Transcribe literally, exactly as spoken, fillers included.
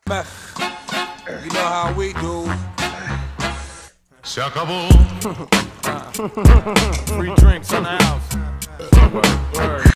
You know how we do. Se acabó. Free drinks in the house. Word, word.